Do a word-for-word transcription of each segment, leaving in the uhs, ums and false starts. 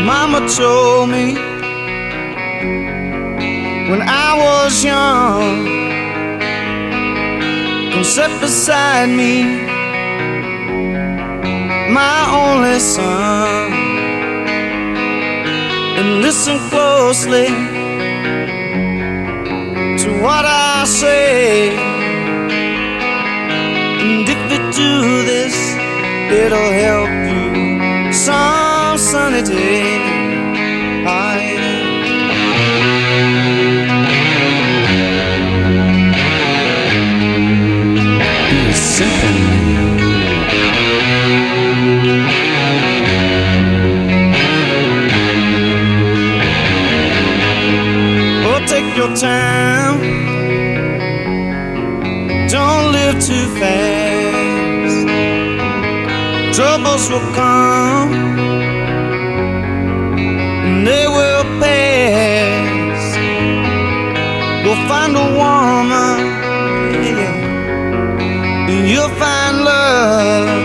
Mama told me when I was young, come sit beside me, my only son, and listen closely to what I say. And if you do this, it'll help you some sunny day. I be simple. Oh, take your time, don't live too fast. Troubles will come and they will pass. You'll find a woman, yeah, and you'll find love.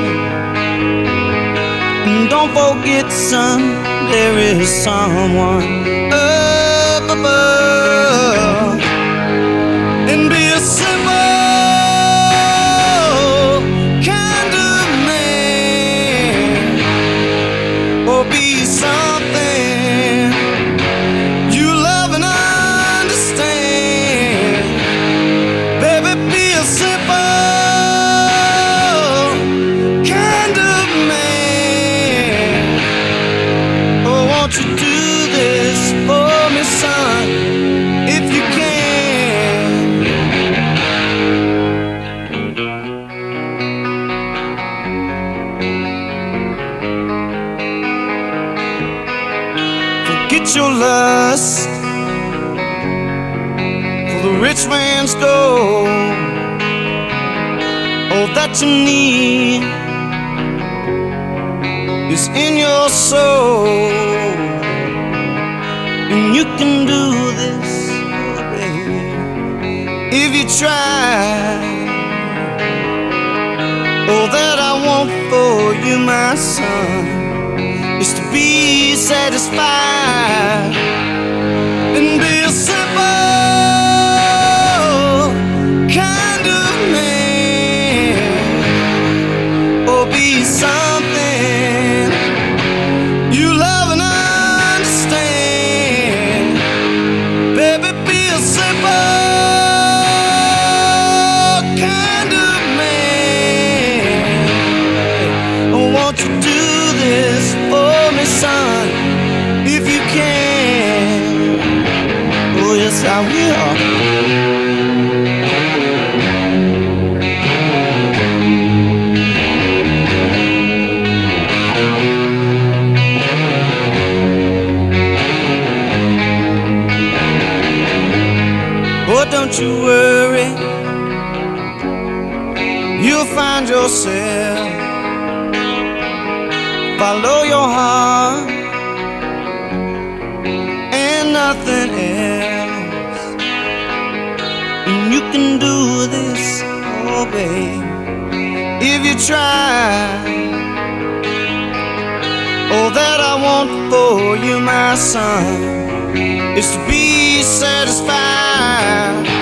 And don't forget, son, there is someone up above. And be a simple kind of man, or be something you love and understand. Baby, be a simple kind of man. Oh, won't you do this for me, son, if you can? Forget your lust for the rich man's gold. All that you need is in your soul. And you can do this, baby, if you try. All that I want for you, my son, is to be satisfied and be a simple kind of man, or be something you love and understand. Baby, be a simple kind of man. Won't you do this for me, son, if you can? Oh, yes, I will. Oh, don't you worry, you'll find yourself. Follow your heart and nothing else. And you can do this, oh babe, if you try. All that I want for you, my son, is to be satisfied